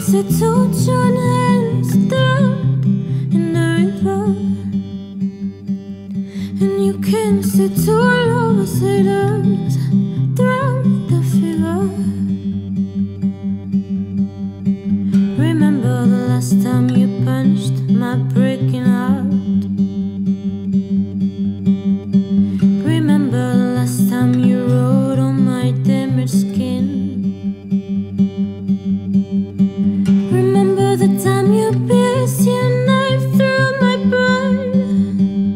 sit to join hands drowned in the river, and you can sit to lovers haters drowned in the fever. Remember the last time you punched my breaking heart. Remember the last time you wrote on my damaged skin. Remember the time you pierced your knife through my brain.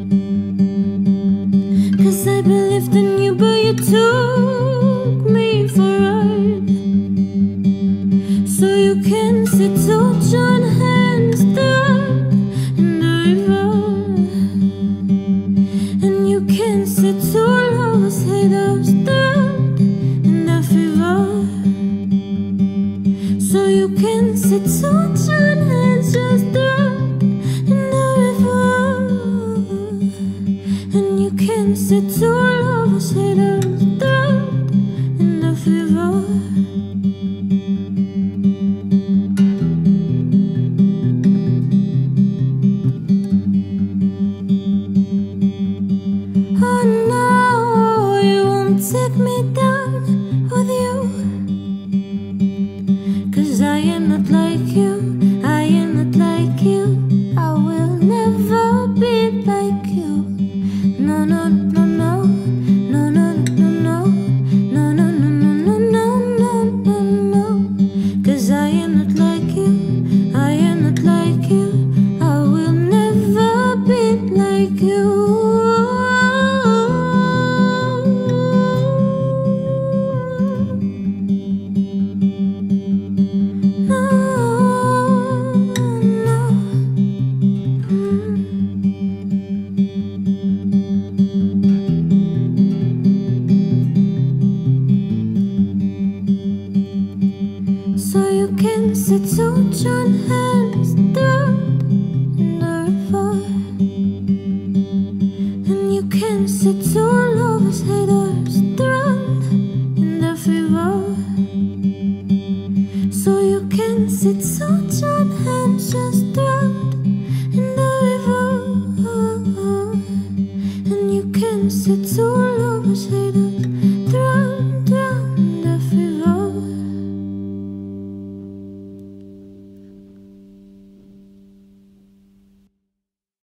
'Cause I believed in you, but you took me for a ride. So you can sit to join hands drowned in the river, and you can sit to lovers haters drowned in the fever. So you can sit to join hands just drowned in the river, and you can sit to lovers haters drowned in the fever. Oh no, you won't take me down with you, 'cause I am not like you, I am not like you, I will never be like you. No, no, no, no, no, no, no, no, no, no, no, no, no, no, no, no, 'cause I am not like you, I am not like you, I will never be like you. So you can sit to join hands drowned in the river, and you can sit to lovers haters drowned in the fever. So you can sit to join hands just drowned in the river, and you can sit to lovers haters